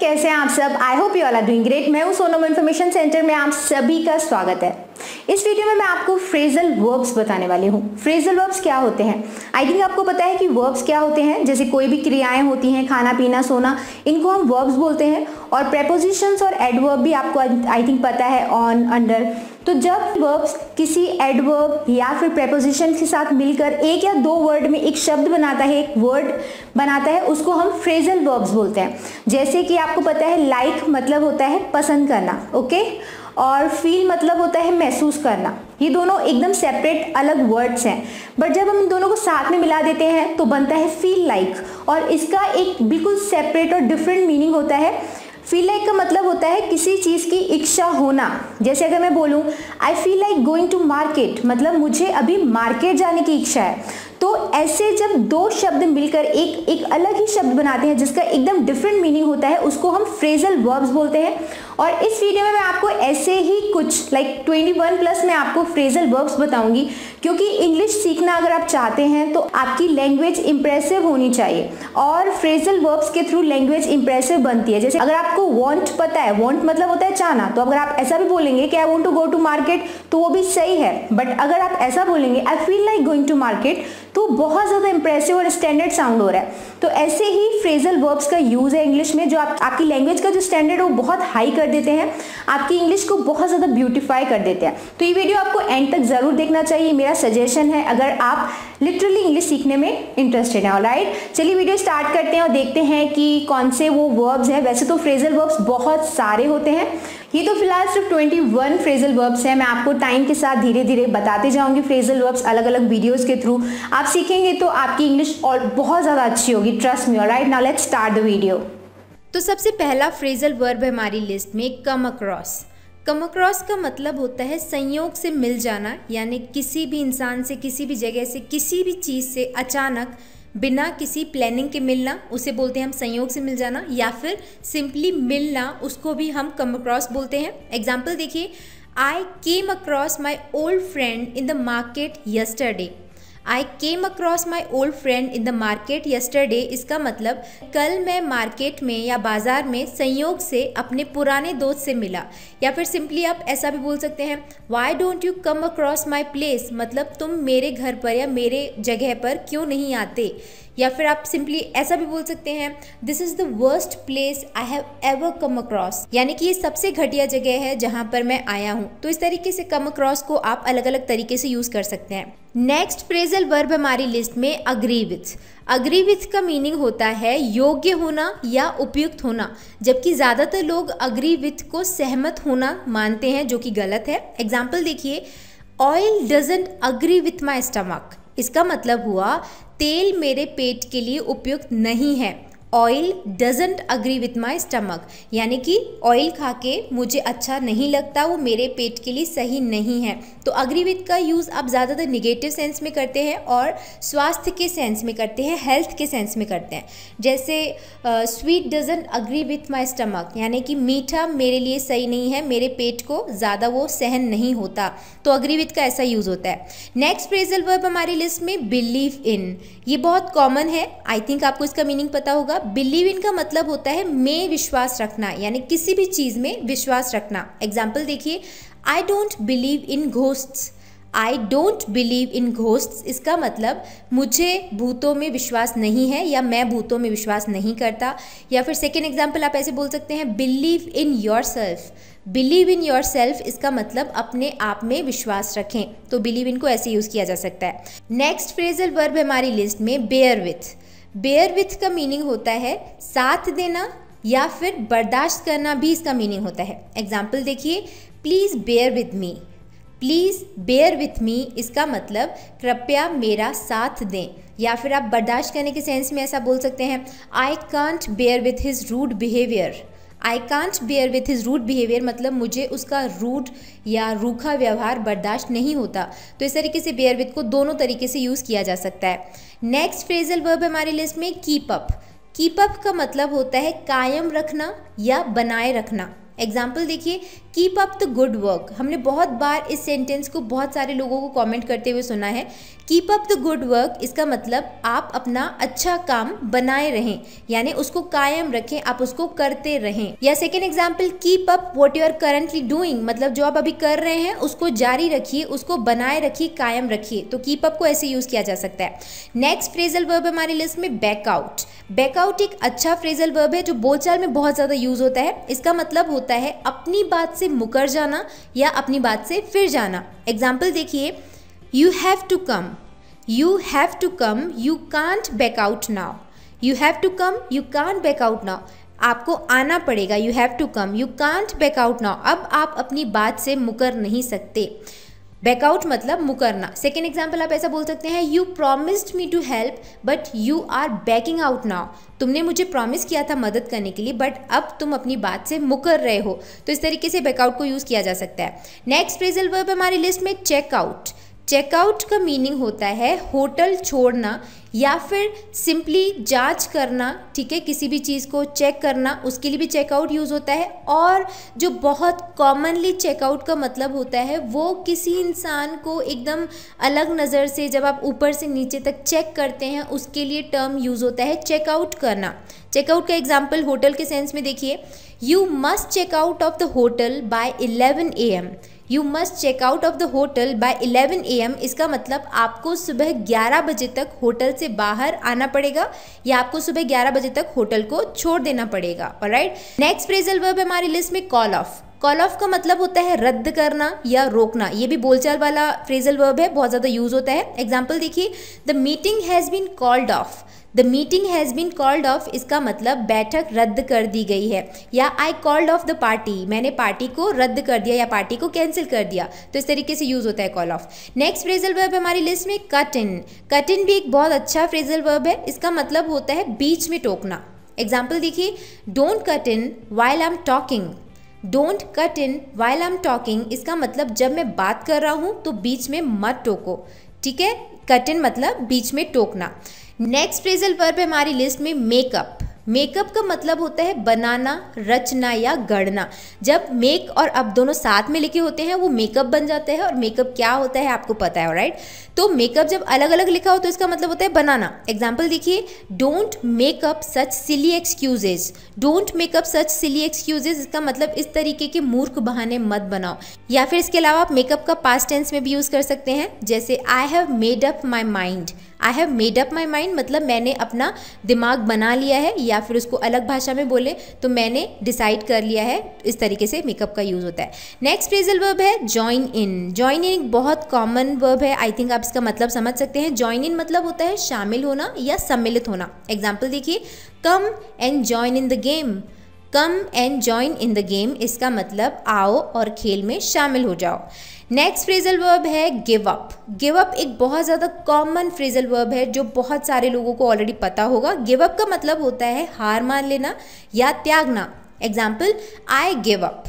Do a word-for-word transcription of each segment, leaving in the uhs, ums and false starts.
कैसे हैं आप सब। I hope you all are doing great. मैं हूं सोनम इन्फॉर्मेशन सेंटर में आप सभी का स्वागत है। इस वीडियो में मैं आपको फ्रेजल वर्ब्स बताने वाली हूँ। फ्रेजल वर्ब्स क्या होते हैं? आई थिंक आपको पता है कि वर्ब्स क्या होते हैं। जैसे कोई भी क्रियाएं होती हैं, खाना पीना सोना, इनको हम वर्ब्स बोलते हैं। और प्रेपोजिशंस और एडवर्ब भी आपको आई थिंक पता है, ऑन, अंडर। तो जब वर्ब्स किसी एडवर्ब या फिर प्रेपोजिशन के साथ मिलकर एक या दो वर्ड में एक शब्द बनाता है, एक वर्ड बनाता है, उसको हम फ्रेजल वर्ब्स बोलते हैं। जैसे कि आपको पता है लाइक मतलब होता है पसंद करना, ओके, और फील मतलब होता है महसूस करना। ये दोनों एकदम सेपरेट अलग वर्ड्स हैं, बट जब हम इन दोनों को साथ में मिला देते हैं तो बनता है फील लाइक, और इसका एक बिल्कुल सेपरेट और डिफरेंट मीनिंग होता है। फील लाइक का मतलब होता है किसी चीज़ की इच्छा होना। जैसे अगर मैं बोलूँ I feel like going to market, मतलब मुझे अभी मार्केट जाने की इच्छा है। तो ऐसे जब दो शब्द मिलकर एक एक अलग ही शब्द बनाते हैं जिसका एकदम डिफरेंट मीनिंग होता है, उसको हम फ्रेजल वर्ब्स बोलते हैं। और इस वीडियो में मैं आपको ऐसे ही कुछ लाइक इक्कीस प्लस में आपको फ्रेजल वर्ब्स बताऊंगी, क्योंकि इंग्लिश सीखना अगर आप चाहते हैं तो आपकी लैंग्वेज इंप्रेसिव होनी चाहिए, और फ्रेजल वर्ब्स के थ्रू लैंग्वेज इंप्रेसिव बनती है। जैसे अगर आपको वांट पता है, वांट मतलब होता है चाहना, तो अगर आप ऐसा भी बोलेंगे कि I want to go to market, तो वो भी सही है। बट अगर आप ऐसा बोलेंगे I feel like going to market, तो बहुत ज़्यादा इंप्रेसिव और स्टैंडर्ड साउंड हो रहा है। तो ऐसे ही फ्रेजल वर्ब्स का यूज़ है इंग्लिश में, जो आप, आपकी लैंग्वेज का जो स्टैंडर्ड है वो बहुत हाई कर देते हैं, आपकी इंग्लिश को बहुत ज़्यादा ब्यूटीफाई कर देते हैं। तो ये वीडियो आपको एंड तक ज़रूर देखना चाहिए, मेरा सजेशन है, अगर आप लिटरली इंग्लिश सीखने में इंटरेस्टेड हैं। ऑलराइट, चलिए वीडियो स्टार्ट करते हैं और देखते हैं कि कौन से वो वर्ब्स हैं। वैसे तो फ्रेजल वर्ब्स बहुत सारे होते हैं, ये तो फिलहाल सिर्फ इक्कीस फ्रेजल वर्ब्स हैं। मैं आपको टाइम के साथ धीरे धीरे बताते जाऊंगी फ्रेजल वर्ब्स अलग अलग वीडियोस के थ्रू। आप सीखेंगे तो आपकी इंग्लिश और बहुत ज़्यादा अच्छी होगी, trust me. Alright, now let's start the video. तो सबसे पहला फ्रेजल वर्ब है हमारी लिस्ट में कम अक्रॉस। कम अक्रॉस का मतलब होता है संयोग से मिल जाना, यानी किसी भी इंसान से, किसी भी जगह से, किसी भी चीज़ से अचानक बिना किसी प्लानिंग के मिलना, उसे बोलते हैं हम संयोग से मिल जाना। या फिर सिंपली मिलना, उसको भी हम कम अक्रॉस बोलते हैं। एग्जाम्पल देखिए, I came across my old friend in the market yesterday. I came across my old friend in the market yesterday, इसका मतलब कल मैं मार्केट में या बाज़ार में संयोग से अपने पुराने दोस्त से मिला। या फिर सिंपली आप ऐसा भी बोल सकते हैं, why don't you come across my place, मतलब तुम मेरे घर पर या मेरे जगह पर क्यों नहीं आते। या फिर आप सिंपली ऐसा भी बोल सकते हैं, this is the worst place I have ever come across, यानी कि ये सबसे घटिया जगह है जहाँ पर मैं आया हूँ। तो इस तरीके से कम अक्रॉस को आप अलग अलग तरीके से यूज़ कर सकते हैं। नेक्स्ट फ्रेजल वर्ब हमारी लिस्ट में अग्री विथ। अग्री विथ का मीनिंग होता है योग्य होना या उपयुक्त होना, जबकि ज़्यादातर लोग अग्री विथ को सहमत होना मानते हैं, जो कि गलत है। एग्जाम्पल देखिए, oil doesn't agree with my stomach, इसका मतलब हुआ तेल मेरे पेट के लिए उपयुक्त नहीं है। Oil doesn't agree with my stomach, यानी कि ऑयल खा के मुझे अच्छा नहीं लगता, वो मेरे पेट के लिए सही नहीं है। तो अग्री विथ का यूज़ आप ज़्यादातर निगेटिव सेंस में करते हैं और स्वास्थ्य के सेंस में करते हैं, हेल्थ के सेंस में करते हैं। जैसे sweet doesn't agree with my stomach, यानी कि मीठा मेरे लिए सही नहीं है, मेरे पेट को ज़्यादा वो सहन नहीं होता। तो अग्री विथ का ऐसा यूज़ होता है। नेक्स्ट फ्रेजल वर्ब हमारी लिस्ट में बिलीव इन। ये बहुत कॉमन है, आई थिंक आपको इसका मीनिंग पता होगा। बिलीव इन का मतलब होता है में विश्वास रखना, यानी किसी भी चीज़ में विश्वास रखना। एग्जाम्पल देखिए, I don't believe in ghosts. I don't believe in ghosts, इसका मतलब मुझे भूतों में विश्वास नहीं है या मैं भूतों में विश्वास नहीं करता। या फिर सेकेंड एग्जाम्पल आप ऐसे बोल सकते हैं, believe in yourself. Believe in yourself, इसका मतलब अपने आप में विश्वास रखें। तो बिलीव इन को ऐसे यूज़ किया जा सकता है। नेक्स्ट फ्रेजल वर्ब है हमारी लिस्ट में बेयर विथ। बेयर विथ का मीनिंग होता है साथ देना या फिर बर्दाश्त करना, भी इसका मीनिंग होता है। एग्जाम्पल देखिए, please bear with me. Please bear with me, इसका मतलब कृपया मेरा साथ दें। या फिर आप बर्दाश्त करने के सेंस में ऐसा बोल सकते हैं, I can't bear with his rude behaviour. I can't bear with his rude behaviour, मतलब मुझे उसका रूड या रूखा व्यवहार बर्दाश्त नहीं होता। तो इस तरीके से बेयर विथ को दोनों तरीके से यूज़ किया जा सकता है। नेक्स्ट फ्रेजल वर्ब हमारी लिस्ट में कीप अप। कीप अप का मतलब होता है कायम रखना या बनाए रखना। एग्जाम्पल देखिए, keep up the good work. हमने बहुत बार इस सेंटेंस को बहुत सारे लोगों को कमेंट करते हुए सुना है। Keep up the good work इसका मतलब आप अपना अच्छा काम बनाए रहें, यानी उसको कायम रखें, आप उसको करते रहें। या second example, keep up what you are currently doing, मतलब जो आप अभी कर रहे हैं उसको जारी रखिए, उसको बनाए रखिए, कायम रखिए। तो कीप अप को ऐसे यूज किया जा सकता है। नेक्स्ट फ्रेजल वर्ब हमारी लिस्ट में बैक आउट। बैक आउट एक अच्छा फ्रेजल वर्ब है जो बोलचाल में बहुत ज़्यादा यूज होता है। इसका मतलब होता है अपनी बात से मुकर जाना या अपनी बात से फिर जाना। एग्जाम्पल देखिए, you have to come, you have to come, you can't back out now. You have to come, you can't back out now, आपको आना पड़ेगा। You have to come, you can't back out now, अब आप अपनी बात से मुकर नहीं सकते। बैकआउट मतलब मुकरना। सेकेंड एग्जाम्पल आप ऐसा बोल सकते हैं, you promised me to help but you are backing out now. तुमने मुझे प्रॉमिस किया था मदद करने के लिए, बट अब तुम अपनी बात से मुकर रहे हो। तो इस तरीके से बैकआउट को यूज़ किया जा सकता है। नेक्स्ट फ्रेजल वर्ब हमारी लिस्ट में चेकआउट। चेकआउट का मीनिंग होता है होटल छोड़ना या फिर सिंपली जांच करना, ठीक है, किसी भी चीज़ को चेक करना, उसके लिए भी चेकआउट यूज़ होता है। और जो बहुत कॉमनली चेकआउट का मतलब होता है वो किसी इंसान को एकदम अलग नज़र से जब आप ऊपर से नीचे तक चेक करते हैं उसके लिए टर्म यूज़ होता है चेकआउट करना। चेकआउट का एग्जाम्पल होटल के सेंस में देखिए, you must check out of the hotel by eleven A M. You must check out of the hotel by eleven A M इसका मतलब आपको सुबह ग्यारह बजे तक होटल से बाहर आना पड़ेगा या आपको सुबह ग्यारह बजे तक होटल को छोड़ देना पड़ेगा। ऑलराइट, नेक्स्ट फ्रेजल वर्ब हमारी लिस्ट में कॉल ऑफ। कॉल ऑफ का मतलब होता है रद्द करना या रोकना। ये भी बोलचाल वाला फ्रेजल वर्ब है, बहुत ज़्यादा यूज होता है। एग्जाम्पल देखिए, the meeting has been called off. The meeting has been called off इसका मतलब बैठक रद्द कर दी गई है। या I called off the party, मैंने पार्टी को रद्द कर दिया या पार्टी को कैंसिल कर दिया। तो इस तरीके से यूज होता है call off. Next phrasal verb हमारी लिस्ट में कट इन। कट इन भी एक बहुत अच्छा फ्रेजल वर्ब है। इसका मतलब होता है बीच में टोकना। एग्जाम्पल देखिए, don't cut in while I am talking. Don't cut in while I am talking इसका मतलब जब मैं बात कर रहा हूँ तो बीच में मत टोको, ठीक है। कट इन मतलब बीच में टोकना। नेक्स्ट फ्रेजल वर्ब है हमारी लिस्ट में मेकअप। मेकअप का मतलब होता है बनाना, रचना या गढ़ना। जब मेक और अप दोनों साथ में लिखे होते हैं वो मेकअप बन जाता है। और मेकअप क्या होता है आपको पता है, राइट। तो मेकअप जब अलग अलग लिखा हो तो इसका मतलब होता है बनाना। एग्जाम्पल देखिए, don't make up such silly excuses. Don't make up such silly excuses इसका मतलब इस तरीके के मूर्ख बहाने मत बनाओ। या फिर इसके अलावा आप मेकअप का पास्ट टेंस में भी यूज़ कर सकते हैं, जैसे I have made up my mind. I have made up my mind मतलब मैंने अपना दिमाग बना लिया है, या फिर उसको अलग भाषा में बोले तो मैंने डिसाइड कर लिया है। इस तरीके से मेकअप का यूज़ होता है। नेक्स्ट फ्रेजल वर्ब है जॉइन इन। जॉइन इन एक बहुत कॉमन वर्ब है, आई थिंक आप इसका मतलब समझ सकते हैं। जॉइन इन मतलब होता है शामिल होना या सम्मिलित होना। एग्जाम्पल देखिए, come and join in the game. Come and join in the game इसका मतलब आओ और खेल में शामिल हो जाओ। नेक्स्ट फ्रेजल वर्ब है गिव अप। गिव अप एक बहुत ज़्यादा कॉमन फ्रेजल वर्ब है जो बहुत सारे लोगों को ऑलरेडी पता होगा। गिव अप का मतलब होता है हार मान लेना या त्यागना। Example, I give up.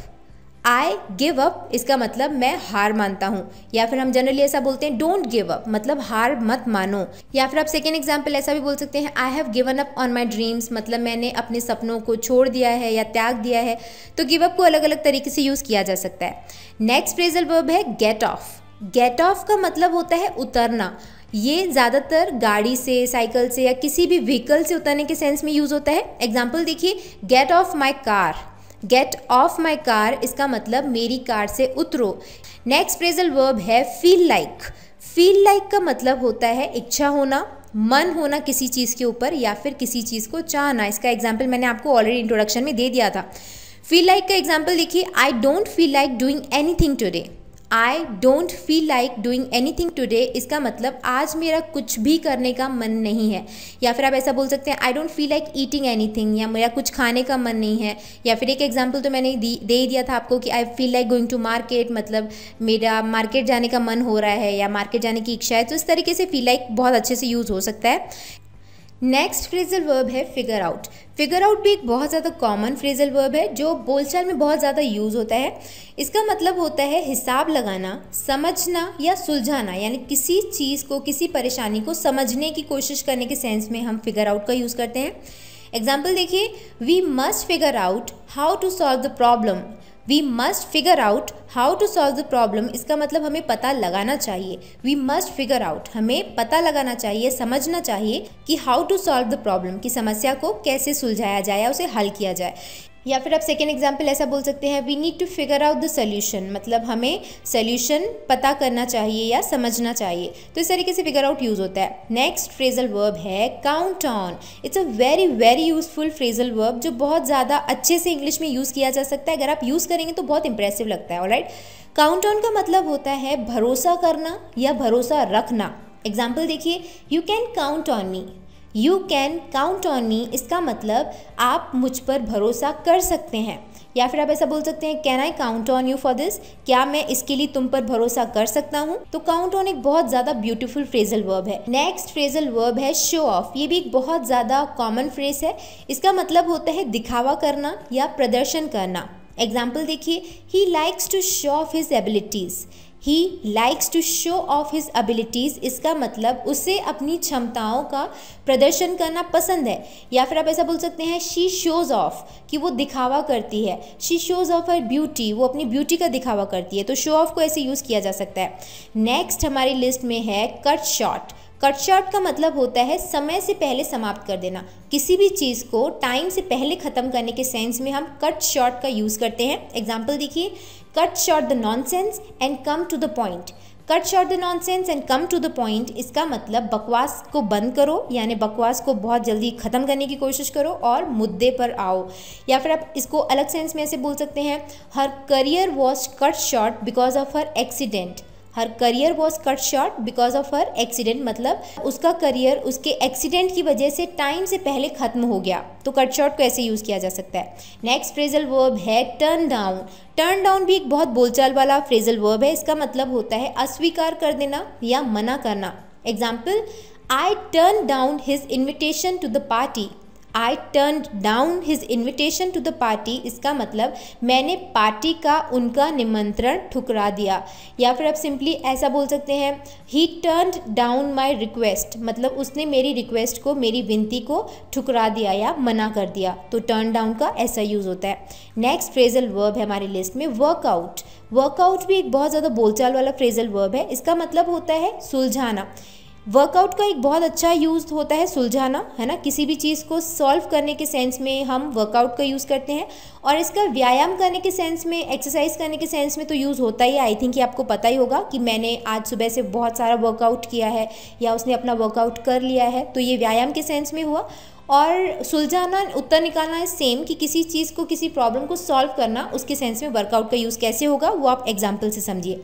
I give up इसका मतलब मैं हार मानता हूँ। या फिर हम जनरली ऐसा बोलते हैं डोंट गिव अप मतलब हार मत मानो। या फिर आप सेकेंड एग्जाम्पल ऐसा भी बोल सकते हैं, I have given up on my dreams मतलब मैंने अपने सपनों को छोड़ दिया है या त्याग दिया है। तो गिव अप को अलग अलग तरीके से यूज़ किया जा सकता है। नेक्स्ट फ्रेजल वर्ब है गेट ऑफ। गेट ऑफ का मतलब होता है उतरना। ये ज़्यादातर गाड़ी से, साइकिल से या किसी भी व्हीकल से उतरने के सेंस में यूज़ होता है। एग्जाम्पल देखिए, get off my car. Get off my car इसका मतलब मेरी कार से उतरो। नेक्स्ट फ्रेजल वर्ब है फील लाइक। फील लाइक का मतलब होता है इच्छा होना, मन होना किसी चीज़ के ऊपर या फिर किसी चीज़ को चाहना। इसका एग्जाम्पल मैंने आपको ऑलरेडी इंट्रोडक्शन में दे दिया था। फील लाइक का एग्जाम्पल देखिए, I don't feel like doing anything today. I don't feel like doing anything today इसका मतलब आज मेरा कुछ भी करने का मन नहीं है। या फिर आप ऐसा बोल सकते हैं, I don't feel like eating anything या मेरा कुछ खाने का मन नहीं है। या फिर एक एग्जांपल तो मैंने दी दे दिया था आपको कि I feel like going to market मतलब मेरा मार्केट जाने का मन हो रहा है या मार्केट जाने की इच्छा है। तो इस तरीके से फील लाइक बहुत अच्छे से यूज़ हो सकता है। नेक्स्ट फ्रेजल वर्ब है फिगर आउट। फिगर आउट भी एक बहुत ज़्यादा कॉमन फ्रेजल वर्ब है जो बोलचाल में बहुत ज़्यादा यूज़ होता है। इसका मतलब होता है हिसाब लगाना, समझना या सुलझाना, यानी किसी चीज़ को, किसी परेशानी को समझने की कोशिश करने के सेंस में हम फिगर आउट का यूज़ करते हैं। एग्जाम्पल देखिए, we must figure out how to solve the problem. We must figure out how to solve the problem, इसका मतलब हमें पता लगाना चाहिए। वी मस्ट फिगर आउट, हमें पता लगाना चाहिए, समझना चाहिए कि how to solve the problem, कि समस्या को कैसे सुलझाया जाए या उसे हल किया जाए। या फिर आप सेकेंड एग्जाम्पल ऐसा बोल सकते हैं, we need to figure out the solution, मतलब हमें सोल्यूशन पता करना चाहिए या समझना चाहिए। तो इस तरीके से फिगर आउट यूज़ होता है। नेक्स्ट फ्रेजल वर्ब है count on. It's a very very useful phrasal verb जो बहुत ज़्यादा अच्छे से इंग्लिश में यूज़ किया जा सकता है। अगर आप यूज़ करेंगे तो बहुत इंप्रेसिव लगता है। ऑलराइट, काउंट ऑन का मतलब होता है भरोसा करना या भरोसा रखना। एग्जाम्पल देखिए, you can count on me. You can count on me, इसका मतलब आप मुझ पर भरोसा कर सकते हैं। या फिर आप ऐसा बोल सकते हैं, can I count on you for this, क्या मैं इसके लिए तुम पर भरोसा कर सकता हूँ। तो काउंट ऑन एक बहुत ज़्यादा ब्यूटीफुल फ्रेजल वर्ब है। नेक्स्ट फ्रेजल वर्ब है शो ऑफ। ये भी एक बहुत ज़्यादा कॉमन फ्रेज है। इसका मतलब होता है दिखावा करना या प्रदर्शन करना। एग्जाम्पल देखिए, he likes to show off his abilities. He likes to show off his abilities, इसका मतलब उसे अपनी क्षमताओं का प्रदर्शन करना पसंद है। या फिर आप ऐसा बोल सकते हैं, शी शोज़ ऑफ, कि वो दिखावा करती है। She shows off her beauty, वो अपनी ब्यूटी का दिखावा करती है। तो शो ऑफ को ऐसे यूज़ किया जा सकता है। नेक्स्ट हमारी लिस्ट में है कट शॉर्ट। कट शॉर्ट का मतलब होता है समय से पहले समाप्त कर देना। किसी भी चीज़ को टाइम से पहले ख़त्म करने के सेंस में हम कट शॉर्ट का यूज़ करते हैं। एग्जाम्पल देखिए, cut short the nonsense and come to the point. Cut short the nonsense and come to the point, इसका मतलब बकवास को बंद करो, यानी बकवास को बहुत जल्दी ख़त्म करने की कोशिश करो और मुद्दे पर आओ। या फिर आप इसको अलग सेंस में ऐसे बोल सकते हैं, her career was cut short because of her accident. Her career was cut short because of her accident, मतलब उसका करियर उसके एक्सीडेंट की वजह से टाइम से पहले ख़त्म हो गया। तो कट शॉर्ट को ऐसे यूज़ किया जा सकता है। नेक्स्ट फ्रेजल वर्ब है टर्न डाउन। टर्न डाउन भी एक बहुत बोलचाल वाला फ्रेजल वर्ब है। इसका मतलब होता है अस्वीकार कर देना या मना करना। Example, I turn down his invitation to the party. I turn down his invitation to the party, इसका मतलब मैंने पार्टी का उनका निमंत्रण ठुकरा दिया। या फिर आप सिंपली ऐसा बोल सकते हैं, he turned down my request, मतलब उसने मेरी रिक्वेस्ट को, मेरी विनती को ठुकरा दिया या मना कर दिया। तो टर्न डाउन का ऐसा यूज़ होता है। नेक्स्ट फ्रेजल वर्ब है हमारी लिस्ट में वर्कआउट। वर्कआउट भी एक बहुत ज़्यादा बोलचाल वाला फ्रेजल वर्ब है। इसका मतलब होता है सुलझाना। वर्कआउट का एक बहुत अच्छा यूज़ होता है सुलझाना, है ना। किसी भी चीज़ को सॉल्व करने के सेंस में हम वर्कआउट का यूज़ करते हैं। और इसका व्यायाम करने के सेंस में, एक्सरसाइज करने के सेंस में तो यूज़ होता ही है। आई थिंक कि आपको पता ही होगा कि मैंने आज सुबह से बहुत सारा वर्कआउट किया है या उसने अपना वर्कआउट कर लिया है, तो ये व्यायाम के सेंस में हुआ। और सुलझाना, उत्तर निकालना है सेम, कि किसी चीज़ को, किसी प्रॉब्लम को सॉल्व करना, उसके सेंस में वर्कआउट का यूज़ कैसे होगा वो आप एग्जाम्पल से समझिए।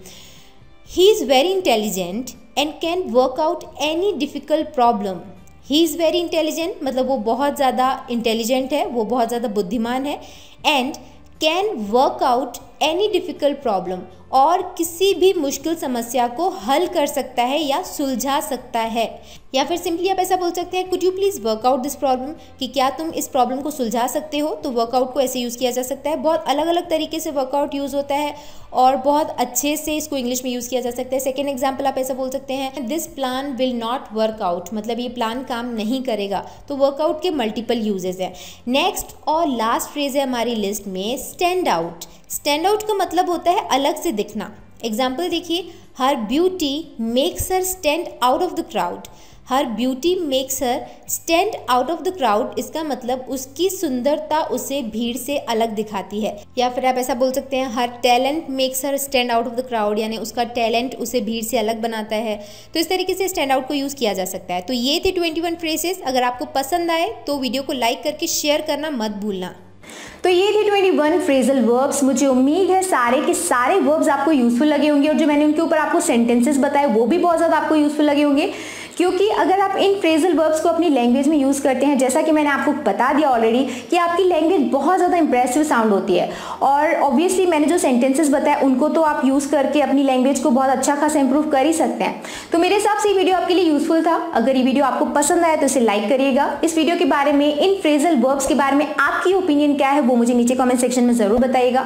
He is very intelligent and can work out any difficult problem. He is very intelligent, मतलब वो बहुत ज़्यादा इंटेलिजेंट है, वो बहुत ज़्यादा बुद्धिमान है। And can work out any difficult problem, और किसी भी मुश्किल समस्या को हल कर सकता है या सुलझा सकता है। या फिर सिंपली आप ऐसा बोल सकते हैं, could you please work out this problem, कि क्या तुम इस प्रॉब्लम को सुलझा सकते हो। तो वर्कआउट को ऐसे यूज़ किया जा सकता है। बहुत अलग अलग तरीके से वर्कआउट यूज़ होता है और बहुत अच्छे से इसको इंग्लिश में यूज़ किया जा सकता है। सेकेंड एग्जाम्पल आप ऐसा बोल सकते हैं, this plan will not work out, मतलब ये प्लान काम नहीं करेगा। तो वर्कआउट के मल्टीपल यूजेस हैं। नेक्स्ट और लास्ट फ्रेज है हमारी लिस्ट में स्टैंड आउट। स्टैंड आउट का मतलब होता है अलग से दिखना। एग्जाम्पल देखिए, her beauty makes her stand out of the crowd. Her beauty makes her stand out of the crowd, इसका मतलब उसकी सुंदरता उसे भीड़ से अलग दिखाती है। या फिर आप ऐसा बोल सकते हैं, her talent makes her stand out of the crowd, यानी उसका टैलेंट उसे भीड़ से अलग बनाता है। तो इस तरीके से स्टैंड आउट को यूज़ किया जा सकता है। तो ये थे ट्वेंटी वन फ्रेजेस। अगर आपको पसंद आए तो वीडियो को लाइक करके शेयर करना मत भूलना। तो ये थे ट्वेंटी वन फ्रेजल वर्ब्स। मुझे उम्मीद है सारे के सारे वर्ब्स आपको यूजफुल लगे होंगे, और जो मैंने उनके ऊपर आपको सेंटेंसेस बताए वो भी बहुत ज़्यादा आपको यूजफुल लगे होंगे। क्योंकि अगर आप इन फ्रेजल वर्ब्स को अपनी लैंग्वेज में यूज़ करते हैं, जैसा कि मैंने आपको बता दिया ऑलरेडी, कि आपकी लैंग्वेज बहुत ज़्यादा इंप्रेसिव साउंड होती है। और ऑब्वियसली मैंने जो सेंटेंसेस बताए उनको तो आप यूज़ करके अपनी लैंग्वेज को बहुत अच्छा खासा इंप्रूव कर ही सकते हैं। तो मेरे हिसाब से ये वीडियो आपके लिए यूजफुल था। अगर ये वीडियो आपको पसंद आया तो इसे लाइक करिएगा। इस वीडियो के बारे में, इन फ्रेजल वर्ब्स के बारे में आपकी ओपिनियन क्या है वो मुझे नीचे कॉमेंट सेक्शन में ज़रूर बताइएगा।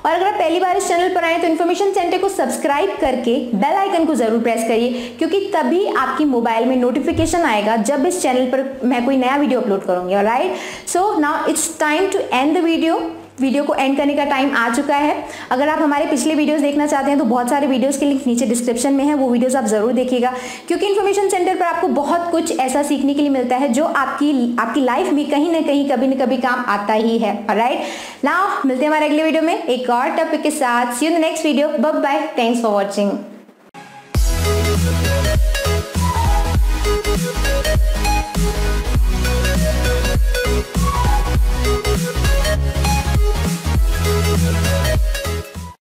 और अगर आप पहली बार इस चैनल पर आए तो इन्फॉर्मेशन सेंटर को सब्सक्राइब करके बेल आइकन को जरूर प्रेस करिए, क्योंकि तभी आपकी मोबाइल में नोटिफिकेशन आएगा जब इस चैनल पर मैं कोई नया वीडियो अपलोड करूंगी। Alright, so now it's time to end the video. Video को एंड करने का टाइम आ चुका है। अगर आप हमारे पिछले वीडियोस देखना चाहते हैं तो बहुत सारे वीडियोस के लिंक नीचे डिस्क्रिप्शन में है, वो वीडियोस आप जरूर देखिएगा, क्योंकि इन्फॉर्मेशन सेंटर पर आपको बहुत कुछ ऐसा सीखने के लिए मिलता है जो आपकी आपकी लाइफ में कहीं ना कहीं कभी ना कभी काम आता ही है। ऑलराइट, नाउ मिलते हैं हमारे अगले वीडियो में एक और टॉपिक के साथ। See you in the next video. Bye bye, thanks for watching.